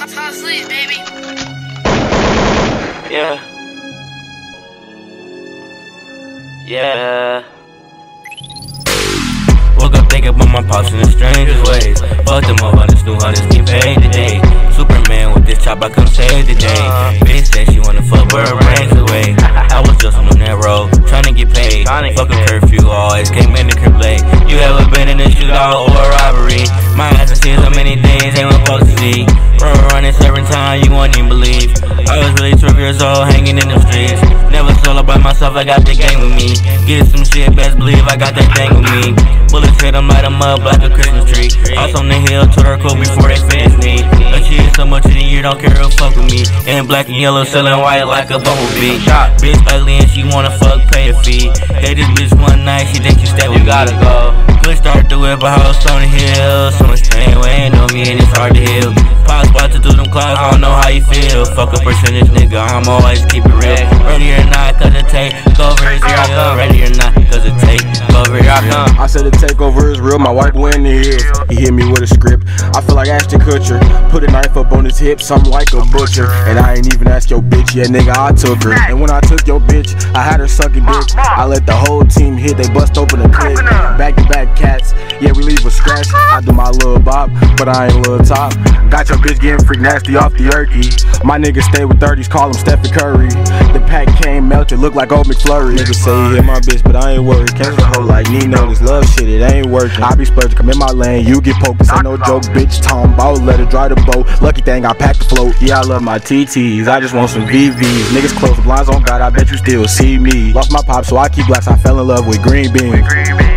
Fall asleep, baby. Yeah. Yeah. Woke up thinking about my pops in the strangest ways. Fuck them up, hundreds, new hundreds, get paid today. Superman with this chop, I come save the day. Bitch said she wanna fuck, but her brains away. I was just on that road, tryna get paid. Fuck a curfew, always came in the crib late. You ever been in a shootout or a robbery? My eyes have seen so many things ain't what supposed to see. Running certain time, you won't even believe. I was really 12 years old, hanging in the streets. Never solo by myself, I got the gang with me. Get some shit, best believe I got that thing with me. Bullets hit them, light them up like a Christmas tree. House on the hill, told her cool before they finish me. Achieved so much in a year, don't care who fuck with me. In black and yellow, selling white like a bumblebee. Bitch ugly and she wanna fuck, pay a fee. Hey, this bitch one night, she think she stay with me. You gotta go. Push start through it, but house on the hill. So much pain weighing on me and it's hard to heal. Pop spot to do them clouds, I don't know how you feel. Fuck a percentage, nigga, I'm always keep it real. Ready or not, cause the takeover is real. Ready or not, cause the takeover is real. I said the takeover is real, my white boy in the hills. He hit me with a script, I feel like Ashton Kutcher. Put a knife up on his hips, I'm like a butcher. And I ain't even asked your bitch yet, nigga, I took her. And when I took your bitch, I had her sucking dick. I let the whole team hit, they bust open a clip. Back to back cats, yeah, we leave a scratch. I do my little bop, but I ain't little top. Got your bitch getting freak nasty off the yerky. My niggas stay with 30s, call him Stephen Curry. The pack came melted, look like old McFlurry. Niggas say he hit my bitch, but I ain't worried. Cancel hoe like Nino, this love shit, it ain't working. I be splurging, come in my lane, you get poked, this ain't no joke, bitch. Tom Bow, let her dry the boat. Lucky thing, I packed the float. Yeah, I love my TTs, I just want some VVs. Niggas close the blinds on God, I bet you still see me. Lost my pop, so I keep blacks, I fell in love with green beans.